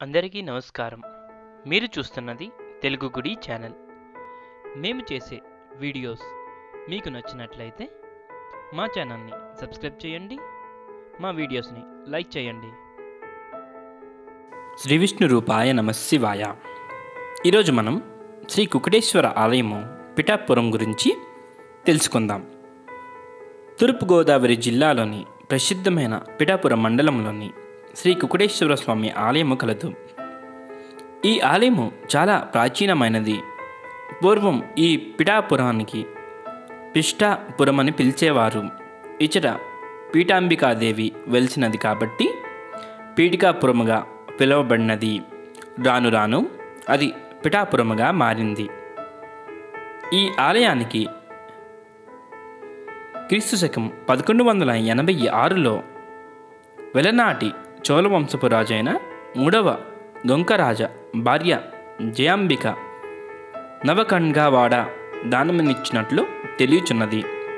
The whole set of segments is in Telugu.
అందరికీ నమస్కారం. మీరు చూస్తున్నది తెలుగు గుడి ఛానల్. మేము చేసే వీడియోస్ మీకు నచ్చినట్లయితే మా ఛానల్ని సబ్స్క్రైబ్ చేయండి, మా వీడియోస్ని లైక్ చేయండి. శ్రీ విష్ణు రూపాయ నమశివాయ. ఈరోజు మనం శ్రీ కుకుటేశ్వర ఆలయము పిఠాపురం గురించి తెలుసుకుందాం. తూర్పుగోదావరి జిల్లాలోని ప్రసిద్ధమైన పిఠాపురం మండలంలోని శ్రీ కుకుటేశ్వర స్వామి ఆలయము కలదు. ఈ ఆలయము చాలా ప్రాచీనమైనది. పూర్వం ఈ పిఠాపురానికి పిష్టాపురం అని పిలిచేవారు. ఇచ్చట పీఠాంబికాదేవి వెలిసినది కాబట్టి పీఠికాపురముగా పిలువబడినది. రాను రాను అది పిఠాపురముగా మారింది. ఈ ఆలయానికి క్రీస్తు శకం 1186లో వెలనాటి చోళవంశపు రాజైన 3వ గొంకరాజ భార్య జయాంబిక నవకణ్గావాడ దానమునిచ్చినట్లు తెలియచున్నది.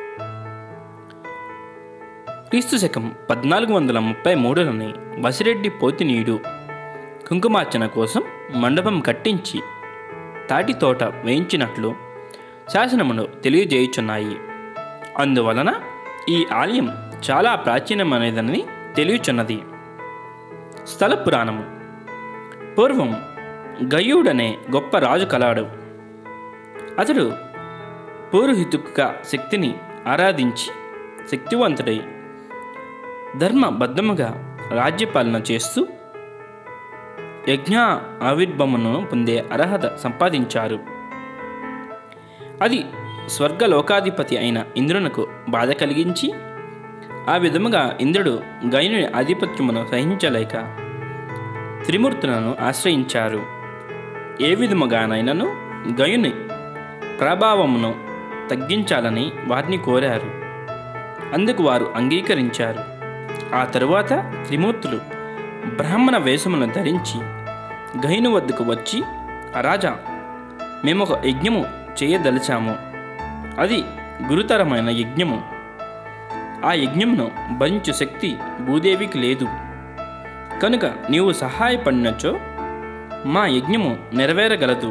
క్రీస్తు శకం 1433లోని వసిరెడ్డి పోతినీయుడు కుంకుమార్చన కోసం మండపం కట్టించి తాటి తోట వేయించినట్లు శాసనములు తెలియజేయుచున్నాయి. అందువలన ఈ ఆలయం చాలా ప్రాచీనమైనదని తెలియచున్నది. స్థల పురాణము. పూర్వం గయుడనే గొప్ప రాజు కలాడు. అతడు పూర్వహితుక శక్తిని ఆరాధించి శక్తివంతుడై ధర్మబద్ధముగా రాజ్యపాలన చేస్తూ యజ్ఞ ఆవిర్భమును పొందే అర్హత సంపాదించారు. అది స్వర్గలోకాధిపతి అయిన ఇంద్రునకు బాధ కలిగించి ఆ విధముగా ఇంద్రుడు గయుని ఆధిపత్యమును సహించలేక త్రిమూర్తులను ఆశ్రయించారు. ఏ విధముగానైనను గయుని ప్రభావమును తగ్గించాలని వారిని కోరారు. అందుకు వారు అంగీకరించారు. ఆ తరువాత త్రిమూర్తులు బ్రాహ్మణ వేషమును ధరించి గయుని వద్దకు వచ్చి, రాజా, మేమొక యజ్ఞము చేయదలిచాము. అది గురుతరమైన యజ్ఞము. ఆ యజ్ఞమును భరించు శక్తి భూదేవికి లేదు. కనుక నీవు సహాయపడినచో మా యజ్ఞము నెరవేరగలదు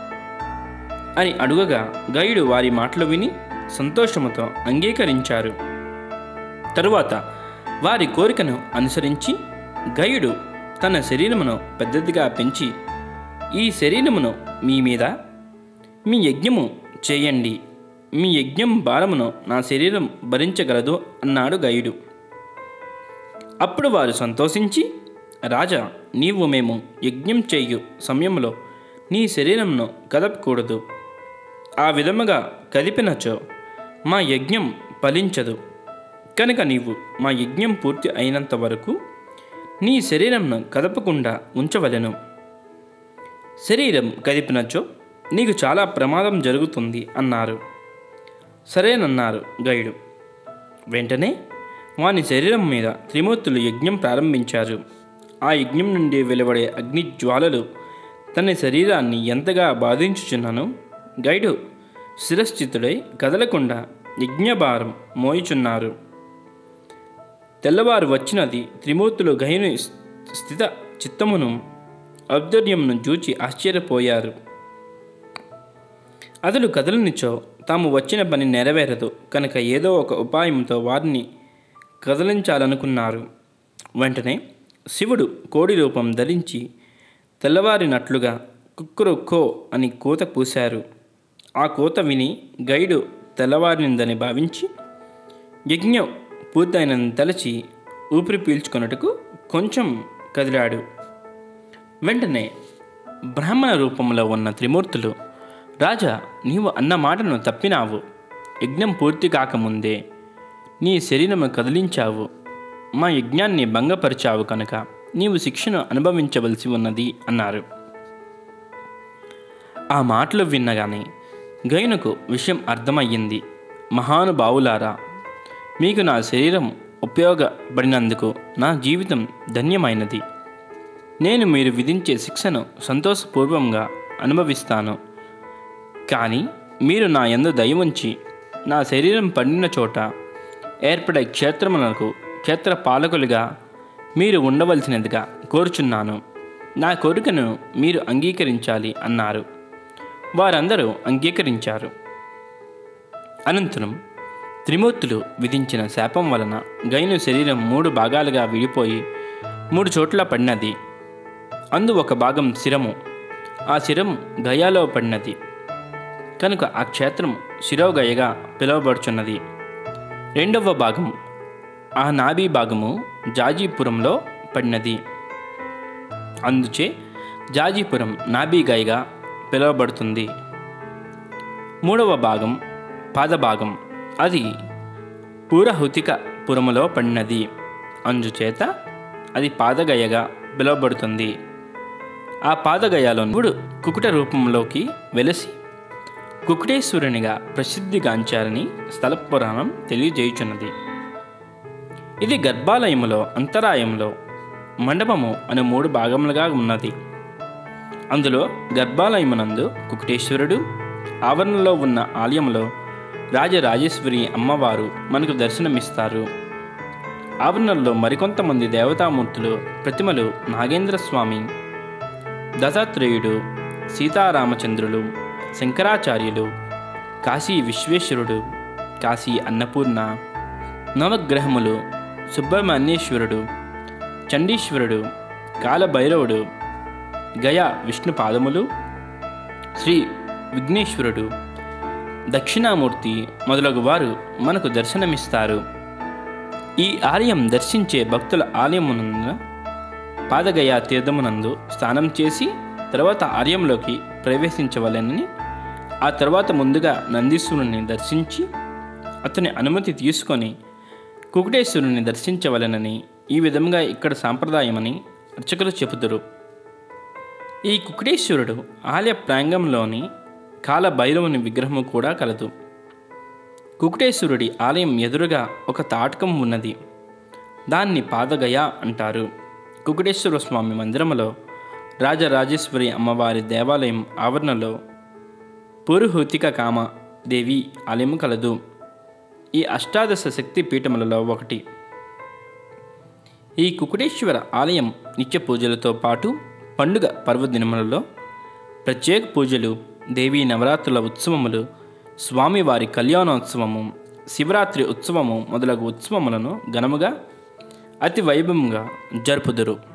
అని అడుగగా గయుడు వారి మాటలు విని సంతోషముతో అంగీకరించారు. తరువాత వారి కోరికను అనుసరించి గయుడు తన శరీరమును పెద్దదిగా పెంచి, ఈ శరీరమును మీ మీద మీ యజ్ఞము చేయండి. మీ యజ్ఞం భారమును నా శరీరం భరించగలదు అన్నాడు గయుడు. అప్పుడు వారు సంతోషించి, రాజా, నీవు మేము యజ్ఞం చేయు సమయంలో నీ శరీరంను కదపకూడదు. ఆ విధముగా కదిపినచో మా యజ్ఞం ఫలించదు. కనుక నీవు మా యజ్ఞం పూర్తి అయినంత వరకు నీ శరీరంను కదపకుండా ఉంచవలెను. శరీరం కదిపినచో నీకు చాలా ప్రమాదం జరుగుతుంది అన్నారు. సరేనన్నారు గయుడు. వెంటనే వాని శరీరం మీద త్రిమూర్తులు యజ్ఞం ప్రారంభించారు. ఆ యజ్ఞం నుండి వెలువడే అగ్ని జ్వాలలు తన శరీరాన్ని ఎంతగా బాధించుచున్నానో గయుడు శిరశ్చితుడై కదలకుండా యజ్ఞభారం మోయుచున్నారు. తెల్లవారు వచ్చినది. త్రిమూర్తులు గయుని స్థిత చిత్తమును ఔద్ధర్యమును చూచి ఆశ్చర్యపోయారు. అతడు కదలనిచో తాము వచ్చిన పని నెరవేరదు కనుక ఏదో ఒక ఉపాయంతో వారిని కదిలించాలనుకున్నారు. వెంటనే శివుడు కోడి రూపం ధరించి తెల్లవారినట్లుగా కుక్కురుక్కో అని కూత పూశారు. ఆ కూత విని గయుడు తెల్లవారినిందని భావించి యజ్ఞం పూర్తయినని తలచి ఊపిరి పీల్చుకొనుటకు కొంచెం కదిలాడు. వెంటనే బ్రాహ్మణ రూపంలో ఉన్న త్రిమూర్తులు, రాజా, నీవు అన్న మాటను తప్పినావు. యజ్ఞం పూర్తి కాకముందే నీ శరీరము కదిలించావు. మా యజ్ఞాన్ని భంగపరిచావు కనుక నీవు శిక్షను అనుభవించవలసి ఉన్నది అన్నారు. ఆ మాటలు విన్నగానే గయునకు విషయం అర్థమయ్యింది. మహానుభావులారా, మీకు నా శరీరం ఉపయోగపడినందుకు నా జీవితం ధన్యమైనది. నేను మీరు విధించే శిక్షను సంతోషపూర్వంగా అనుభవిస్తాను. కానీ మీరు నా యందు దయ ఉంచి నా శరీరం పడిన చోట ఏర్పడే క్షేత్రములకు క్షేత్ర పాలకులుగా మీరు ఉండవలసినదిగా కోరుచున్నాను. నా కోరికను మీరు అంగీకరించాలి అన్నారు. వారందరూ అంగీకరించారు. అనంతరం త్రిమూర్తులు విధించిన శాపం వలన గయను శరీరం 3 భాగాలుగా విడిపోయి 3 చోట్ల పడినది. అందు ఒక భాగం శిరము. ఆ శిరం గయాలో పడినది కనుక ఆ క్షేత్రం శిరోగయగా పిలువబడుచున్నది. రెండవ భాగం ఆ నాభి భాగము జాజీపురంలో పడినది. అందుచే జాజీపురం నాభిగయగా పిలువబడుతుంది. మూడవ భాగం పాదభాగం, అది పూరహుతిక పురములో పడినది. అందుచేత అది పాదగయగా పిలువబడుతుంది. ఆ పాదగయలో శివుడు కుకుట రూపంలోకి వెలసి కుకుటేశ్వరునిగా ప్రసిద్ధిగాంచారని స్థల పురాణం తెలియజేయుచున్నది. ఇది గర్భాలయములో అంతరాయంలో మండపము అను 3 భాగములుగా ఉన్నది. అందులో గర్భాలయమునందు కుకుటేశ్వరుడు, ఆవరణలో ఉన్న ఆలయంలో రాజరాజేశ్వరి అమ్మవారు మనకు దర్శనమిస్తారు. ఆవరణలో మరికొంతమంది దేవతామూర్తులు ప్రతిమలు నాగేంద్ర స్వామి, దత్తాత్రేయుడు, సీతారామచంద్రులు, శంకరాచార్యులు, కాశీ విశ్వేశ్వరుడు, కాశీ అన్నపూర్ణ, నవగ్రహములు, సుబ్రహ్మణ్యేశ్వరుడు, చండీశ్వరుడు, కాలభైరవుడు, గయా విష్ణు పాదములు, శ్రీ విఘ్నేశ్వరుడు, దక్షిణామూర్తి మొదలగు వారు మనకు దర్శనమిస్తారు. ఈ ఆలయం దర్శించే భక్తుల ఆలయమునందు పాదగయా తీర్థమునందు స్నానం చేసి తర్వాత ఆలయంలోకి ప్రవేశించవలెనని, ఆ తర్వాత ముందుగా నందీశ్వరుని దర్శించి అతని అనుమతి తీసుకొని కుకుటేశ్వరుని దర్శించవలెనని ఈ విధంగా ఇక్కడ సాంప్రదాయమని అర్చకులు చెబుతారు. ఈ కుకుటేశ్వరుడు ఆలయ ప్రాంగంలోని కాలభైరవుని విగ్రహము కూడా కలదు. కుకుటేశ్వరుడి ఆలయం ఎదురుగా ఒక తాటకం ఉన్నది. దాన్ని పాదగయ అంటారు. కుకుటేశ్వర స్వామి మందిరములో రాజరాజేశ్వరి అమ్మవారి దేవాలయం ఆవరణలో పురుహూతిక కామ దేవి ఆలయం కలదు. ఈ అష్టాదశ శక్తి పీఠములలో ఒకటి. ఈ కుకుటేశ్వర ఆలయం నిత్య పూజలతో పాటు పండుగ పర్వదినములలో ప్రత్యేక పూజలు, దేవీ నవరాత్రుల ఉత్సవములు, స్వామివారి కళ్యాణోత్సవము, శివరాత్రి ఉత్సవము మొదలగు ఉత్సవములను ఘనముగా అతి వైభవంగా జరుపుదురు.